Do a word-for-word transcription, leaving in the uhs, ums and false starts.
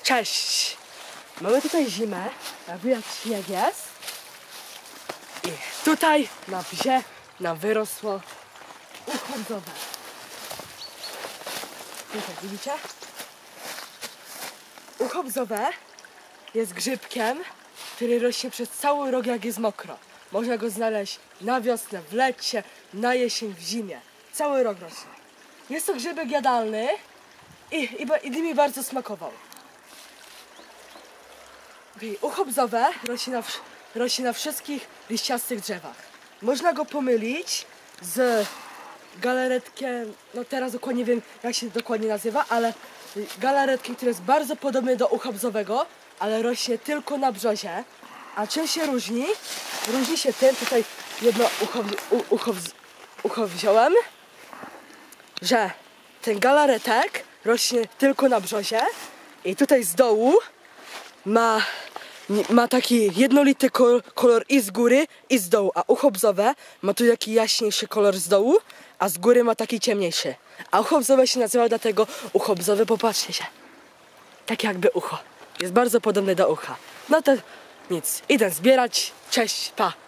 Cześć! Mamy tutaj zimę, a jak śnieg jest. I tutaj na bzie nam wyrosło uchodzowe. Tutaj widzicie? Uchodzowe jest grzybkiem, który rośnie przez cały rok, jak jest mokro. Można go znaleźć na wiosnę, w lecie, na jesień, w zimie. Cały rok rośnie. Jest to grzybek jadalny i, i, i mi bardzo smakował. Okay, uchodzowe rośnie na, rośnie na wszystkich liściastych drzewach. Można go pomylić z galaretkiem, no teraz dokładnie wiem, jak się dokładnie nazywa, ale galaretkiem, który jest bardzo podobny do uchobzowego, ale rośnie tylko na brzozie. A czym się różni? Różni się tym, tutaj jedno ucho, u, ucho, ucho wziąłem, że ten galaretek rośnie tylko na brzozie i tutaj z dołu ma, ma taki jednolity kolor, kolor i z góry, i z dołu, a uchobzowe ma tu taki jaśniejszy kolor z dołu, a z góry ma taki ciemniejszy. A uchobzowe się nazywa dlatego uchobzowe, popatrzcie się. Tak jakby ucho. Jest bardzo podobne do ucha. No to nic, idę zbierać. Cześć, pa!